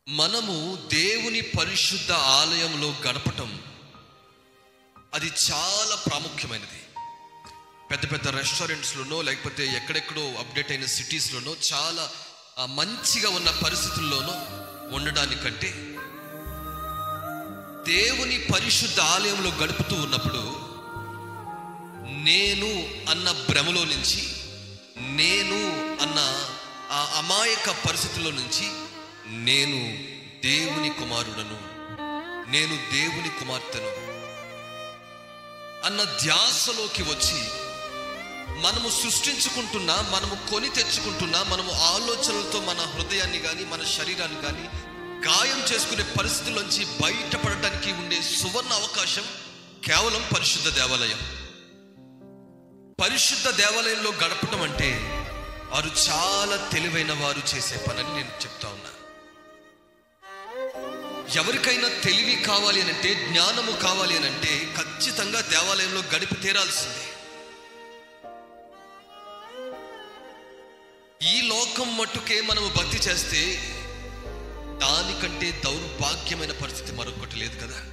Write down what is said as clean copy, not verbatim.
మనము దేవుని పరిశుద్ధ ఆలయంలో గడపటం అది చాలా ప్రాముఖ్యమైనది. పెద్ద పెద్ద రెస్టారెంట్స్లోనో లేకపోతే ఎక్కడెక్కడో అప్డేట్ అయిన సిటీస్లోనో చాలా మంచిగా ఉన్న పరిస్థితుల్లోనో ఉండడానికంటే దేవుని పరిశుద్ధ ఆలయంలో గడుపుతూ ఉన్నప్పుడు నేను అన్న భ్రమలో నుంచి, నేను అన్న ఆ అమాయక పరిస్థితుల్లో నుంచి నేను దేవుని కుమారుడను, నేను దేవుని కుమార్తెను అన్న ధ్యాసలోకి వచ్చి మనము సృష్టించుకుంటున్నా, మనము కొని తెచ్చుకుంటున్నా, మనము ఆలోచనలతో మన హృదయాన్ని కానీ మన శరీరాన్ని కానీ గాయం చేసుకునే పరిస్థితుల్లోంచి బయటపడటానికి ఉండే సువర్ణ అవకాశం కేవలం పరిశుద్ధ దేవాలయం. పరిశుద్ధ దేవాలయంలో గడపటం అంటే వారు చాలా తెలివైన వారు చేసే పనని నేను చెప్తా ఉన్నా. ఎవరికైనా తెలివి కావాలి అనంటే, జ్ఞానము కావాలి అనంటే ఖచ్చితంగా దేవాలయంలో గడిపి తీరాల్సిందే. ఈ లోకం మట్టుకే మనము భక్తి చేస్తే దానికంటే దౌర్భాగ్యమైన పరిస్థితి మరొకటి లేదు కదా.